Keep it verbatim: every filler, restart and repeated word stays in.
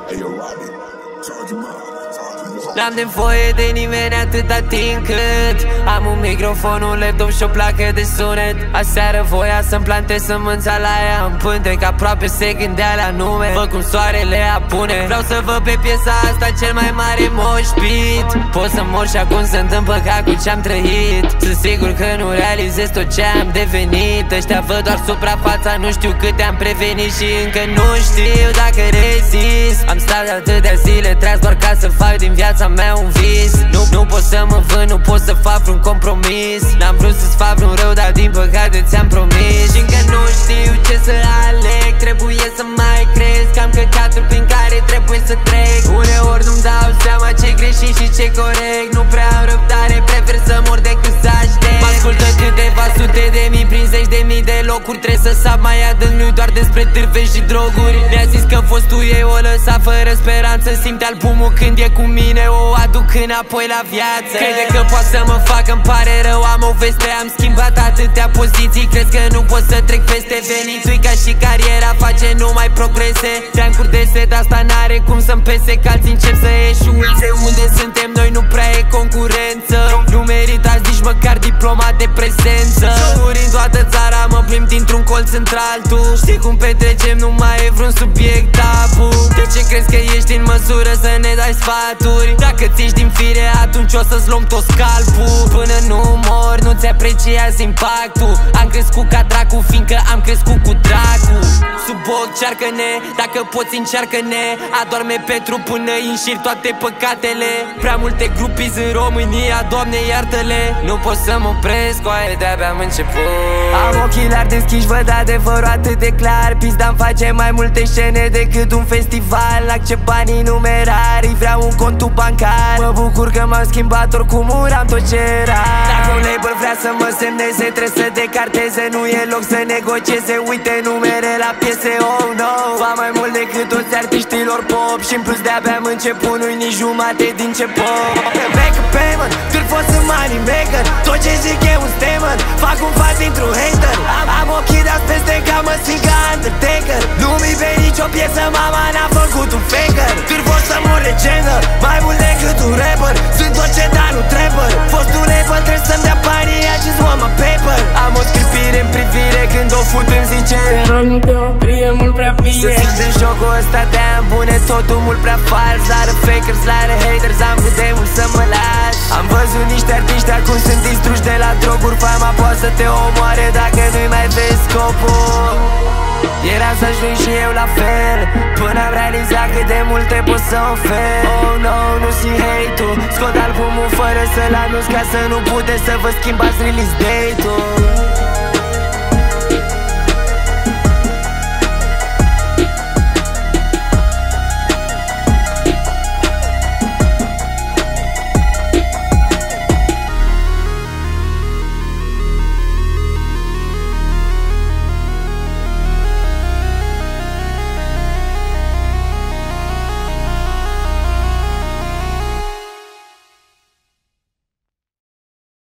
N-am nevoie de nimeni atâta timp cât am un microfon, un laptop și o placă de sunet. Aseară voia să-mi plantez sămânța la ea în pântec, aproape se gândea la nume. Văd cum soarele apune, vreau să văd pe piesa asta cel mai mare Moshpit. Pot să mor și acum sunt împăcat cu ce-am trăit. Sunt sigur că nu realizez tot ce am devenit. Ăștia văd doar suprafața, nu știu câte am prevenit și încă nu știu dacă rezist. Am stat de atâtea zile treaz doar ca să fac din viața mea un vis. Nu, nu pot să mă vând, nu pot să fac vreun compromis. N-am vrut să-ți fac vreun rău, dar din păcate ți-am promis. Și încă nu știu ce să aleg, trebuie să mai crezi că am căcatul prin care trebuie să trec. Uneori nu-mi dau seama ce-i greșit și ce-i corect. Nu prea am răbdare, prefer să mor decât să aștept. Mă ascultă câteva sute de mii prin zeci de mii de locuri. Trebuie să sap mai adânc, nu doar despre târfe și droguri. Mi-a zis că fostul ei o lăsa fără speranță. Simte albumul când e cu mine, o aduc înapoi la viață. Crede că poate să mă fac, îmi pare rău, am o veste. Am schimbat atâtea poziții, crezi că nu pot să trec peste venitui. Ca și cariera face numai progrese. Treancuri de set, asta n-are cum să-mi pese, că alții încep să eșueze. Unde suntem noi nu prea e concurență. Nu meritați nici măcar diploma de prezență. Ori în toată țara mă plimb dintr-un colț într-altul. Știi cum petrecem, nu mai e vreun subiect tabu. De ce crezi că ești în măsură să ne dai sfaturi? Dacă ți-ești din fire, atunci o să-ți luăm tot scalpul. Până nu mor, nu-ți apreciați impactul. Am crescut ca dracu, fiindcă am crescut cu dracu. Sub ochi cearcă-ne, dacă poți încearcă-ne. Adorme pe trup până înșiri toate păcatele. Prea multe grupizi în România, Doamne iartă-le. Nu pot să mă opresc, coaie, de-abia am început. Am ochii largi deschiși, văd adevărul atât de clar. Pizda-mi face mai multe scene decât un festival. Accept banii numerari, vreau un cont bancar. Mă bucur că m-am schimbat, oricum uram tot ce era. Dacă un label vrea să mă semneze, trebuie să decarteze. Nu e loc să negocieze, uite numere la piese, oh no. Va mai mult decât toți artiștilor pop. Și în plus de-abia am început, nu-i nici jumate din ce pot. Back up payment, târfos în money maker. Tot ce zic e un statement, fac un pas dintr-un hater. Am, am ochii dați peste ca mă simt ca Undertaker. Nu-mi pe nicio piesă, mama n-a făcut un faker. Târfos să mor legendă, mai mult decât un rapper. Sunt tot ce dar nu trapper. Fostul rapper trebuie să-mi dea banii, I just want my paper. Am o scripire în privire când o fut în sincer. Dar nu te opri, e mult prea bine. Să simt în jocul ăsta de-aia bune, totul mult prea fals. Lară fakers, lară haters, am vrut de mult să mă las. Am văzut niște artiști acum sunt distruși de la droguri. Fama poate să te omoare dacă nu-i mai vezi scopul. Eram să ajung și eu la fel, până am realizat cât de multe pot să ofer. Oh no, nu simt hate-ul, scot albumul fără să-l anunț, ca să nu puteți să vă schimbați release date-ul.